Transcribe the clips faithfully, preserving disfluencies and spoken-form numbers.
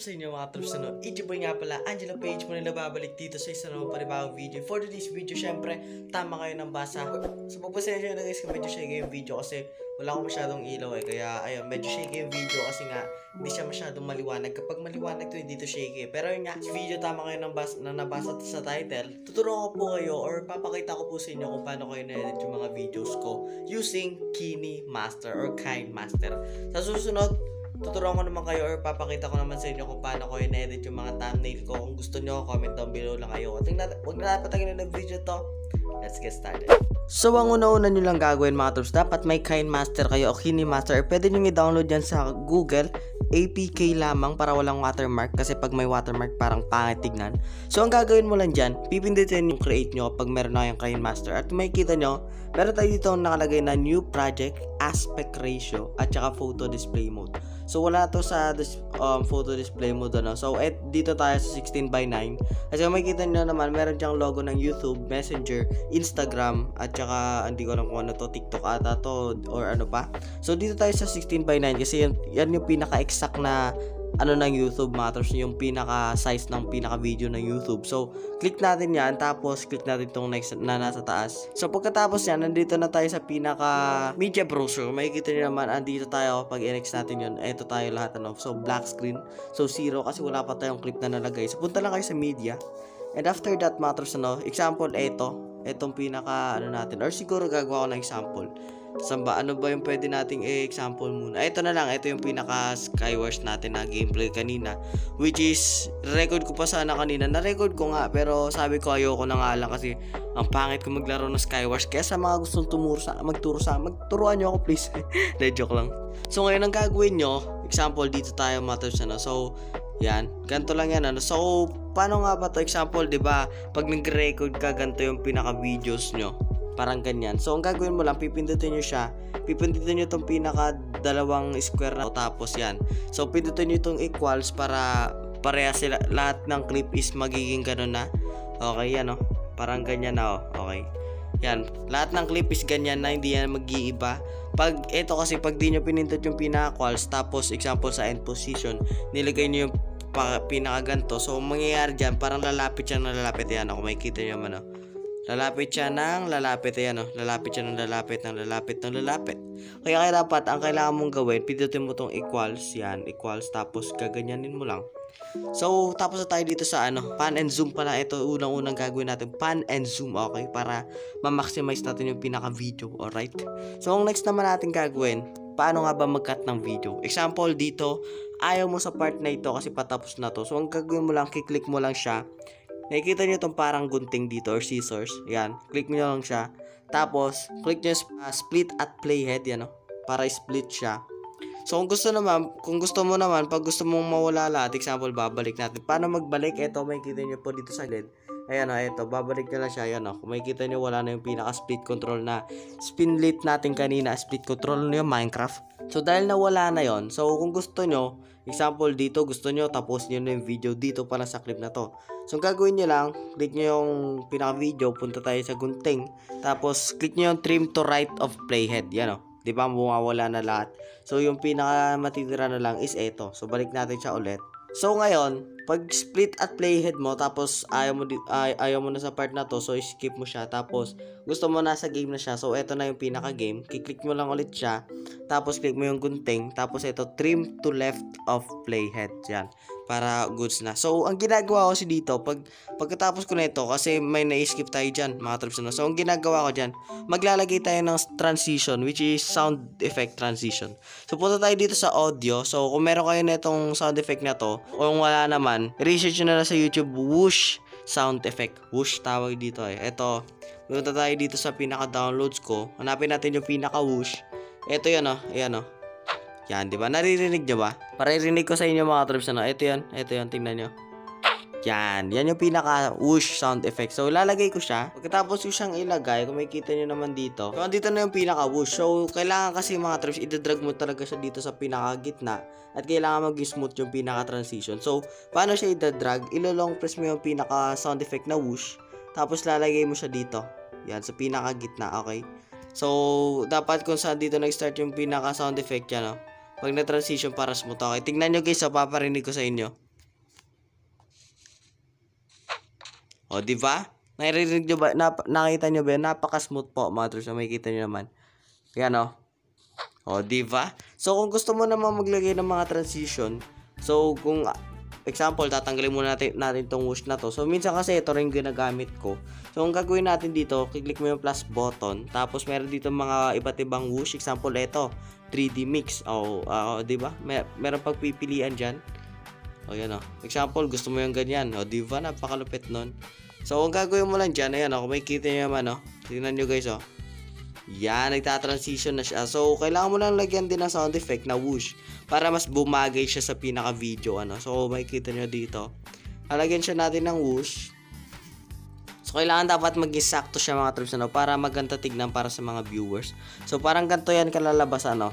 up sa inyo mga troops na no? It's your boy nga pala, Angelo Page mo nila babalik dito sa isa naman panibagong video. For today's video, syempre, tama kayo ng basa. So pagpasensya na guys kung medyo shaky yung video kasi wala akong masyadong ilaw eh. Kaya ayun, medyo shaky yung video kasi nga hindi siya masyadong maliwanag. Kapag maliwanag to hindi to shaky. Pero yun nga, sa video tama kayo ng basa, na nabasa sa title. Tuturuan ko po kayo or papakita ko po sa inyo kung paano kayo na-edit yung mga videos ko using KineMaster or KineMaster. Sa susunod, tuturuan ko naman kayo or papakita ko naman sa inyo kung paano ko i-edit yung mga thumbnail ko. Kung gusto nyo, comment down below lang kayo. At huwag na napatagin na ng video to. Let's get started. So, ang una-una nyo lang gagawin mga troops, dapat may KineMaster kayo o KineMaster. Pwede nyo i-download yan sa Google. A P K lamang para walang watermark kasi pag may watermark parang pangit tignan. So ang gagawin mo lang dyan, pipindutin yung create nyo kapag meron na yung KineMaster. At makikita nyo, meron tayo dito nakalagay na new project, aspect ratio, at saka photo display mode. So wala to sa dis um, photo display mode ano. So et, dito tayo sa sixteen by nine. Kasi kung makikita nyo naman, meron dyang logo ng YouTube, Messenger, Instagram, at saka hindi ko alam kung ano to, TikTok ata to or ano pa. So dito tayo sa sixteen by nine kasi yan, yan yung pinaka-exact na ano ng YouTube matters, yung pinaka size ng pinaka video ng YouTube. So click natin yan, tapos click natin itong next na nasa taas. So pagkatapos yan, nandito na tayo sa pinaka media browser. Makikita nyo naman, andito tayo pag i-next natin yun. Ito tayo lahat ano. So black screen, so zero kasi wala pa tayong clip na nalagay. So punta lang kayo sa media, and after that matters ano, example ito, itong pinaka ano natin, or siguro gagawa ko ng example. Samba, ano ba yung pwede nating i-example muna? Ay, ito na lang, ito yung pinaka Skywars natin na gameplay kanina, which is record ko pa sana kanina. Na-record ko nga pero sabi ko ayoko na nga lang kasi ang pangit ko maglaro ng Skywars. Kaya sa mga gustong tumuro sa magturo sa magturuan nyo ako please. De joke lang. So ngayon ang gagawin nyo, example dito tayo matters ano. So yan, ganito lang yan ano. So paano nga ba to example, 'di ba? Pag nag-record ka, ganito yung pinaka videos nyo. Parang ganyan. So, ang gagawin mo lang, pipindutin nyo siya. Pipindutin nyo itong pinaka dalawang square na. Tapos yan. So, pindutin nyo itong equals para pareha sila. Lahat ng clip is magiging ganun na. Okay, yan o. Oh. Parang ganyan na o. Oh. Okay. Yan. Lahat ng clip is ganyan na. Hindi yan mag-iiba. Pag, ito kasi pag di nyo pinindot yung pinaka-equals, tapos example sa end position, nilagay nyo yung pinaka-ganto. So, mangyayari dyan, parang lalapit siya na lalapit. Yan o. Kung makikita nyo man o. Lalapit siya ng lalapit, ayan o. Lalapit siya ng lalapit, ng lalapit, ng lalapit. Kaya kaya dapat, ang kailangan mong gawin, pindutin mo tong equals, yan, equals, tapos gaganyanin mo lang. So, tapos na tayo dito sa ano, pan and zoom pala. Ito, unang-unang gagawin natin, pan and zoom, okay? Para ma-maximize natin yung pinaka-video, alright? So, ang next naman natin gagawin, paano nga ba mag-cut ng video? Example dito, ayaw mo sa part na ito kasi patapos na to. So, ang gagawin mo lang, kiklik mo lang siya. Nakikita nyo itong parang gunting dito or scissors. Yan. Click nyo lang siya. Tapos, click nyo uh, split at playhead. Yan o. Para split siya. So, kung gusto naman, kung gusto mo naman, pag gusto mong mawala lahat, example, babalik natin. Paano magbalik? Ito, makikita nyo po dito sa grid. Ayan o, ito. Babalik na lang siya. Ayan o. Kung makikita nyo, wala na yung pinaka-split control na spinlit natin kanina. Split control na yung Minecraft. So, dahil nawala na yon, so, kung gusto nyo, example dito, gusto nyo, tapos nyo na yung video dito para sa clip na to. So, ang gagawin nyo lang, click nyo yung pinaka-video, punta tayo sa gunting, tapos, click nyo yung trim to right of playhead. Yan o. Diba, mawawala na lahat. So, yung pinaka-matitira na lang is ito. So, balik natin siya ulit. So, ngayon, pag split at playhead mo, tapos ayaw mo, ay, ayaw mo na sa part na to, so skip mo siya. Tapos, gusto mo na sa game na siya. So, ito na yung pinaka-game. Kiklik mo lang ulit siya. Tapos, click mo yung gunting. Tapos, ito, trim to left of playhead. Yan. Para goods na. So, ang ginagawa ko si dito, pag, pagkatapos ko na ito, kasi may na-skip tayo dyan, mga troops na. So, ang ginagawa ko dyan, maglalagay tayo ng transition, which is sound effect transition. So, punta tayo dito sa audio. So, kung meron kayo na itong sound effect na to, o kung wala naman, research nyo na lang sa YouTube, whoosh sound effect. Whoosh tawag dito eh. Ito, punta tayo dito sa pinaka-downloads ko. Hanapin natin yung pinaka-whoosh. Ito yan o. Oh. Ayan o. Oh. Yan, di ba? Naririnig nyo ba? Paririnig ko sa inyo mga troops na. Ito yan. Ito yan. Tingnan nyo. Yan. Yan yung pinaka-whoosh sound effect. So, lalagay ko siya. Pagkatapos ko siyang ilagay, kung makikita nyo naman dito. So, dito na yung pinaka-whoosh. So, kailangan kasi mga troops, idadrag mo talaga siya dito sa pinaka-gitna. At kailangan mag-smooth yung pinaka-transition. So, paano siya idadrag? Ilo-long press mo yung pinaka-sound effect na whoosh. Tapos, lalagay mo siya dito. Yan, sa pinaka-gitna. Okay? So, dapat kung saan dito nag-start yung pinaka-sound effect yan, no? Pag na-transition para smooth. Okay, tingnan nyo guys, so paparinig ko sa inyo. O, di ba? Naririnig nyo ba? Nap nakita nyo ba yun? Napaka-smooth po, mga troops. Makikita nyo naman. Yan, o. O, di ba? So, kung gusto mo naman maglagay ng mga transition, so, kung, example, tatanggalin muna natin, natin tong whoosh na to. So, minsan kasi ito rin ginagamit ko. So, ang gagawin natin dito, kiklik mo yung plus button. Tapos, meron dito mga iba't ibang whoosh. Example, ito, three D mix. O, uh, di ba? Mer meron pagpipilian dyan. O, yan o. Example, gusto mo yung ganyan. O, di ba? Napakalupit nun. So, ang gagawin mo lang dyan, ayan o, kung may kita nyo naman o. Tingnan nyo guys o. Yan, nagta-transition na siya. So, kailangan mo lang lagyan din ng sound effect na whoosh para mas bumagay siya sa pinaka-video, ano. So, may kita nyo dito. Halagyan siya natin ng whoosh. So, kailangan dapat maging sakto siya mga troops, ano, para maganda tignan para sa mga viewers. So, parang ganito yan kalalabas, ano.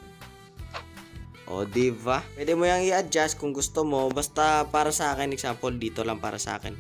O, diba? Pwede mo yung i-adjust kung gusto mo. Basta para sa akin, example, dito lang para sa akin.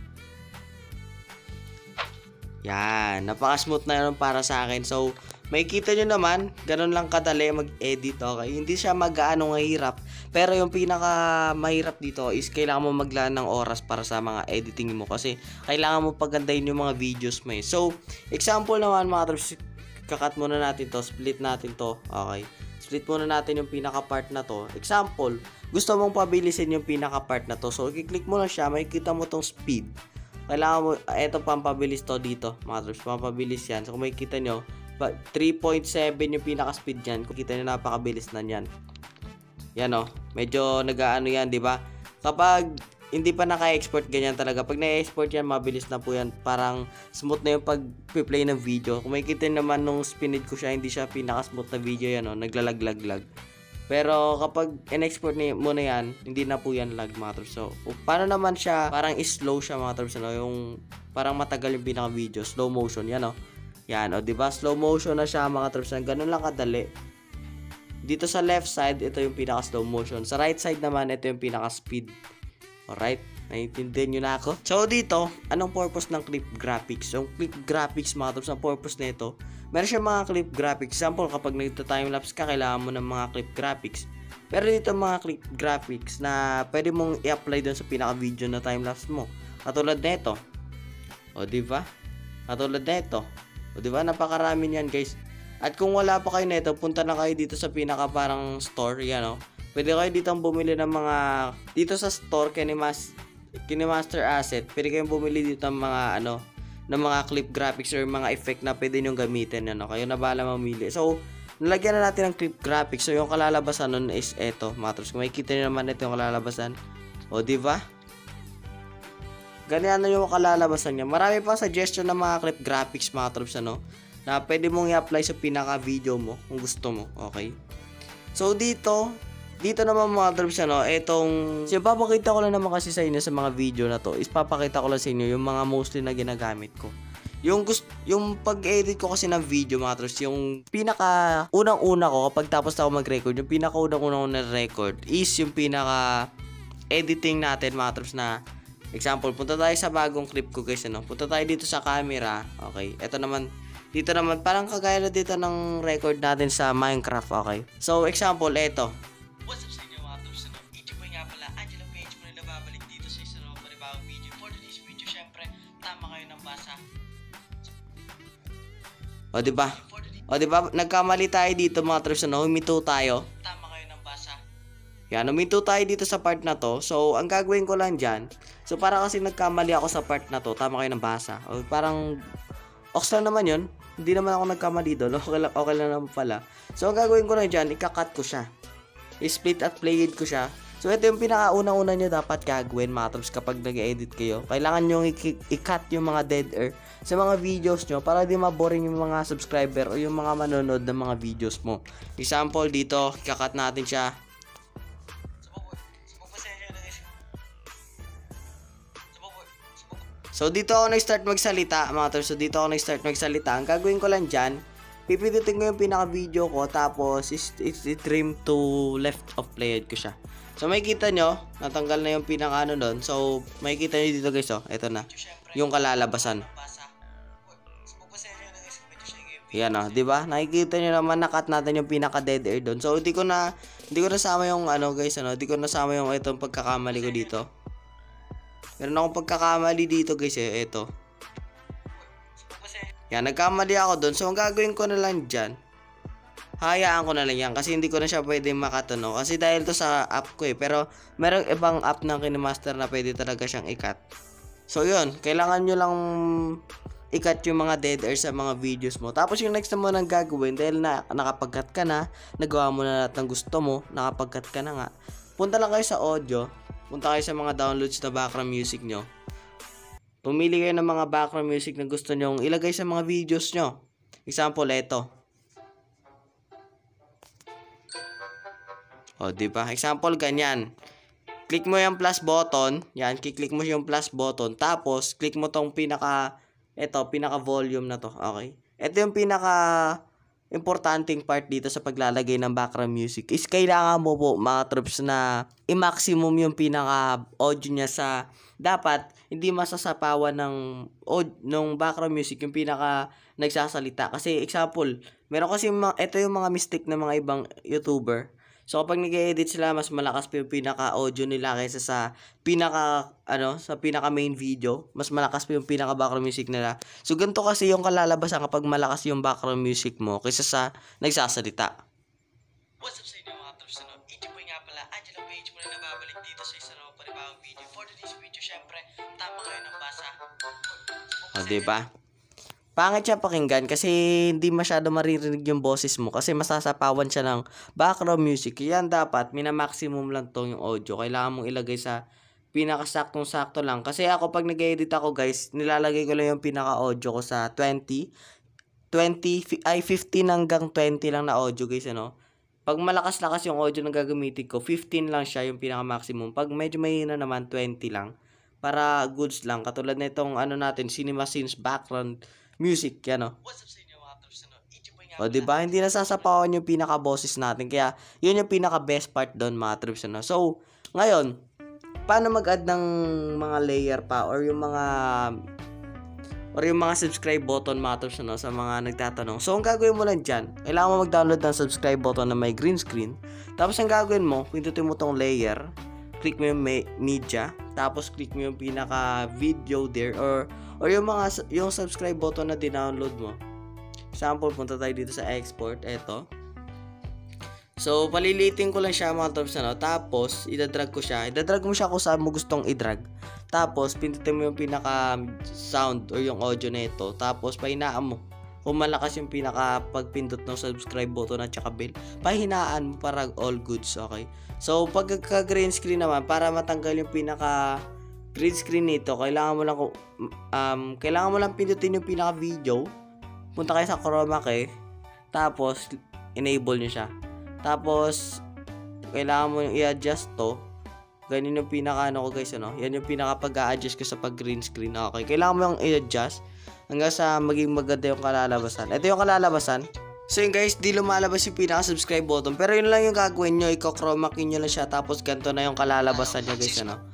Yan, napaka-smooth na yun para sa akin. So, makikita nyo naman, ganun lang kadali mag-edit, okay? Hindi siya mag-ano mahirap. Pero yung pinaka mahirap dito is kailangan mo maglaan ng oras para sa mga editing mo. Kasi kailangan mo pagandahin yung mga videos mo eh. So, example naman mga troops, kakat muna natin to, split natin to, okay? Split muna natin yung pinaka-part na to. Example, gusto mong pabilisin yung pinaka-part na to. So, i-click mo lang siya, makikita mo tong speed. Kailangan mo, eto pampabilis to dito, mga troops, pampabilis yan. So, kung makikita nyo, three point seven yung pinaka-speed yan. Kung kita nyo, napakabilis na yan. Yan o, medyo nag-ano yan, di ba? Kapag hindi pa naka-export, ganyan talaga. Pag na-export yan, mabilis na po yan. Parang smooth na yung pag-play ng video. Kung makikita naman nung spinid ko siya, hindi siya pinaka-smooth na video yan o, naglalag-lag-lag. Pero kapag in-export mo na yan, hindi na po yan lag mga troops. So, paano naman siya, parang slow siya mga troops, no? Yung parang matagal yung pinaka-video, slow motion, yan o. Yan o, diba? Slow motion na siya mga troops. Ganun lang kadali. Dito sa left side, ito yung pinaka-slow motion. Sa right side naman, ito yung pinaka-speed. Alright? Naiintindihan nyo na ako? So, dito, anong purpose ng clip graphics? Yung clip graphics mga troops, ang purpose na ito, meron siya mga clip graphics. Example, kapag nagta-timelapse ka, kailangan mo ng mga clip graphics. Pero dito mga clip graphics na pwede mong i-apply doon sa pinaka-video na timelapse mo. Katulad nito. O, diba? Katulad nito. O, diba? Napakarami niyan, guys. At kung wala pa kayo nito, punta na kayo dito sa pinaka parang store. Yan, o. Pwede kayo dito bumili ng mga, dito sa store, Kinimas, Kinimaster Asset. Pwede kayong bumili dito ng mga, ano, ng mga clip graphics or mga effect na pwede nyo gamitin, ano, kayo na bahala mamili. So, nalagyan na natin ng clip graphics. So, yung kalalabasan nun is eto, mga troops. Kung makikita nyo naman ito yung kalalabasan. O, diba? Ganyan na yung kalalabasan niya. Marami pang suggestion ng mga clip graphics, mga troops, ano, na pwede mong i-apply sa pinaka-video mo kung gusto mo, okay? So, dito, dito naman mga troops, ano, etong, so, papakita ko lang naman kasi sa inyo sa mga video na to, is papakita ko lang sa inyo yung mga mostly na ginagamit ko. Yung gusto, yung pag-edit ko kasi ng video mga troops, yung pinaka unang-una ko kapag tapos ako mag-record, yung pinaka unang-una ko na record is yung pinaka editing natin mga troops na, example, punta tayo sa bagong clip ko guys, ano, punta tayo dito sa camera, okay, eto naman, dito naman, parang kagaya na dito ng record natin sa Minecraft, okay. So, example, eto. What's up sa inyo mga troops, ano? Ito po nga pala, Angelo Page mo na nababalik dito sa isang mga panibagong video. For today's video, syempre, tama kayo ng basa. O, diba? O, diba? Nagkamali tayo dito mga troops, ano? Huminto tayo. Tama kayo ng basa. Yan, huminto tayo dito sa part na to. So, ang gagawin ko lang dyan, so, para kasi nagkamali ako sa part na to, tama kayo ng basa. O, parang, ox lang naman yun. Hindi naman ako nagkamali doon. Okay lang, okay lang naman pala. So, ang gagawin ko lang dyan, ikakat ko siya. I-split at play it ko siya. So, ito yung pinakauna-una nyo dapat gagawin, mga troops, kapag nag-edit kayo. Kailangan nyo i-cut yung mga dead air sa mga videos nyo para di maboring yung mga subscriber o yung mga manonood ng mga videos mo. Example, dito, ikakat natin siya. So, dito ako nag-start magsalita, mga troops. So, dito ako nag-start magsalita. Ang gagawin ko lang dyan, pipindutin ko yung pinaka-video ko, tapos i-trim to left of playhead ko siya. So, makikita nyo, natanggal na yung pinaka-ano doon. So, makikita nyo dito guys, oh. Ito na, yung kalalabasan. Yan, oh, diba? Nakikita nyo naman, nakat natin yung pinaka-dead air doon. So, hindi ko na, hindi ko nasama yung, ano guys, ano, hindi ko nasama yung itong pagkakamali ko dito. Meron akong pagkakamali dito guys eh. Ito. Yan, nagkamali ako doon. So, ang gagawin ko na lang dyan, hayaan ko na lang yan. Kasi hindi ko na siya pwede makatuno. Kasi dahil to sa app ko eh. Pero, merong ibang app ng KineMaster na pwede talaga siyang ikat. So, yun. Kailangan nyo lang ikat yung mga dead air sa mga videos mo. Tapos, yung next na mo nang gagawin, dahil na nakapag-cut ka na, nagawa mo na lahat ng gusto mo, nakapag-cut ka na nga, punta lang kayo sa audio. Punta kayo sa mga downloads na background music nyo. Pumili kayo ng mga background music na gusto nyong ilagay sa mga videos nyo. Example, eto. O, diba? Example, ganyan. Click mo yung plus button. Yan, kiklik mo yung plus button. Tapos, click mo tong pinaka, eto, pinaka volume na to. Okay? Ito yung pinaka importanteng part dito sa paglalagay ng background music. Is kailangan mo po, mga troops, na i-maximum yung pinaka audio niya sa dapat hindi masasapawan ng ng background music yung pinaka nagsasalita. Kasi example, meron kasi mga, ito yung mga mistake ng mga ibang YouTuber. So kapag nag-edit sila, mas malakas pa yung pinaka audio nila kaysa sa pinaka ano, sa pinaka main video, mas malakas pa yung pinaka background music nila. So ganito kasi yung kalalabasan kapag malakas yung background music mo kaysa sa nagsasalita. What's up sa inyo mga troops? Ano? Ito po nga pala, Angelo Page mo na nababalik dito sa isang naman panibawang video. For today's video, syempre, tama kayo ng basa. O, diba? Pangit siya pakinggan kasi hindi masyado maririnig yung boses mo kasi masasapawan siya ng background music. Yan dapat, mina-maximum lang to yung audio. Kailangan mong ilagay sa pinakasaktong-sakto lang. Kasi ako pag nag-edit ako guys, nilalagay ko lang yung pinaka-audio ko sa twenty, twenty, ay fifteen hanggang twenty lang na audio guys, ano. Pag malakas-lakas yung audio na gagamitin ko, fifteen lang siya yung pinaka-maximum. Pag medyo mahina naman, twenty lang. Para goods lang. Katulad na itong ano natin, CinemaSins background music, yan o. O, diba? Hindi nasasapawan yung pinaka-boses natin. Kaya, yun yung pinaka-best part doon, mga troops, ano. So, ngayon, paano mag-add ng mga layer pa or yung mga or yung mga subscribe button, mga troops, ano, sa mga nagtatanong. So, ang gagawin mo lang dyan, kailangan mo mag-download ng subscribe button na may green screen. Tapos, ang gagawin mo, pindutin mo tong layer, click mo yung media, tapos click mo yung pinaka video there or or yung mga yung subscribe button na dinownload mo. Example, punta tayo dito sa export, eto. So palilitin ko lang siya mga troops, ano, tapos idadrag ko siya. Idadrag mo siya kung saan mo gustong idrag. Tapos pindutin mo yung pinaka sound or yung audio nito, tapos pahinaan mo. Kung malakas yung pinaka pagpindot ng subscribe button at saka bell, pahinaan mo para all goods, okay? So, pagka green screen naman, para matanggal yung pinaka green screen nito, kailangan mo lang um, kailangan mo lang pindutin yung pinaka video. Punta kayo sa chroma key, tapos enable nyo siya. Tapos, kailangan mo yung i-adjust to. Ganyan yung pinaka ano ko guys, ano? Yan yung pinaka pag-a-adjust ko sa pag green screen, okay? Kailangan mo yung i-adjust hanggang sa maging maganda yung kalalabasan. Ito yung kalalabasan. So yun guys, di lumalabas yung pinaka-subscribe button. Pero yun lang yung gagawin nyo, i-chroma key nyo lang siya. Tapos ganito na yung kalalabasan niya guys, ano.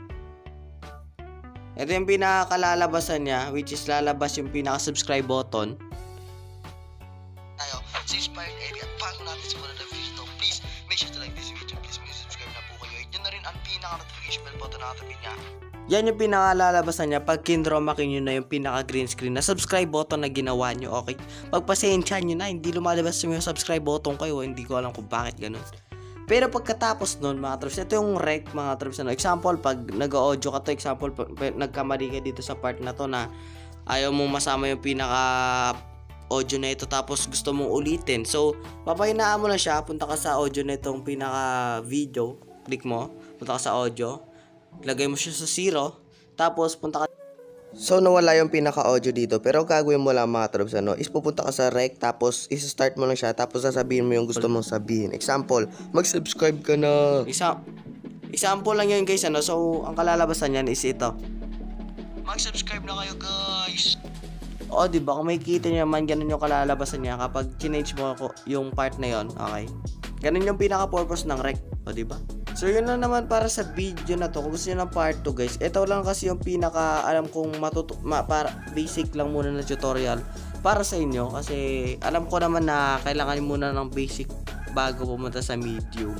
Ito yung pinaka-kalalabasan niya, which is lalabas yung pinaka-subscribe button. Tayo, sa inspired area at bago natin simula na video, please make sure to like this video. Please make subscribe na po kayo. Yun na rin ang pinaka-notification bell button na katabi niya. Yan yung pinaka-lalabasan niya pag kinroma nyo na yung pinaka-green screen na subscribe button na ginawa nyo, okay? Pagpasensya nyo na, hindi lumalabas yung subscribe button kayo, hindi ko alam kung bakit ganun. Pero pagkatapos nun, mga troops, ito yung rec, mga troops, ano? Example, pag nag-audio ka to, example, pag, pag, nagkamali ka dito sa part na to na ayaw mong masama yung pinaka-audio na ito tapos gusto mong ulitin. So, papahinaan mo lang siya, punta ka sa audio na itong pinaka-video, click mo, punta ka sa audio, lagay mo siya sa zero, tapos punta ka. So nawala yung pinaka-audio dito, pero gagawin mo lang mga troops, ano, is pupunta ka sa rec, tapos isa-start mo lang siya, tapos sasabihin mo yung gusto mong sabihin. Example, mag-subscribe ka na. Isa example lang yun guys, ano, so ang kalalabasan yan is ito. Mag-subscribe na kayo guys. O, diba, kung makikita nyo naman, ganun yung kalalabasan niya kapag change mo yung part na yon, okay? Ganun yung pinaka-purpose ng rec, o diba? So yun lang naman para sa video na to. Kung gusto nyo ng part two guys, ito lang kasi yung pinaka alam kong matuto ma, para basic lang muna na tutorial para sa inyo. Kasi alam ko naman na kailangan muna ng basic bago pumunta sa medium.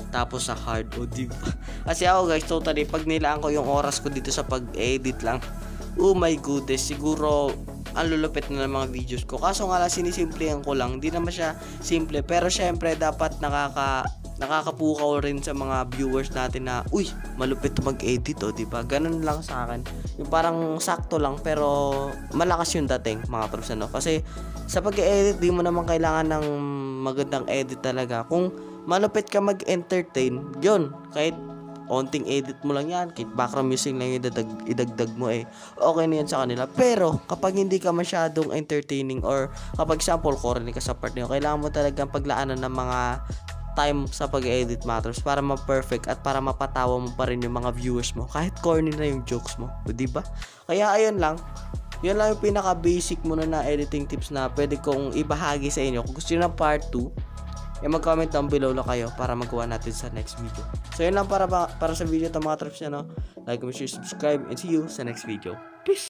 tapos sa hard, o diba? Kasi ako guys, totally pag nilaan ko yung oras ko dito sa pag-edit lang, oh my goodness, siguro ang lulupit na ng mga videos ko. Kaso nga lang, sinisimplehan ko lang, hindi naman siya simple, pero syempre dapat nakaka nakakapukaw rin sa mga viewers natin na, uy, malupit to mag-edit, oh, diba? Ganun lang sa akin. Yung parang sakto lang, pero malakas yung dating, mga troops, ano? Kasi sa pag-edit, di mo naman kailangan ng magandang edit talaga. Kung malupit ka mag-entertain, yun, kahit onting edit mo lang yan, kahit background music lang yung idadag, idagdag mo eh, okay na yan sa kanila. Pero kapag hindi ka masyadong entertaining, or kapag example, corny ka sa part nyo, kailangan mo talagang paglaanan ng mga time sa pag-edit matters para ma-perfect at para mapatawa mo pa rin yung mga viewers mo kahit corny na yung jokes mo, di ba? Kaya ayun lang, yun lang yung pinaka basic muna na editing tips na pwede kong ibahagi sa inyo. Kung gusto nyo ng part two, eh mag-comment down below lang kayo para magawa natin sa next video. So yun lang para, para sa video ito mga troops, no? Like, comment, share, subscribe, and see you sa next video. Peace!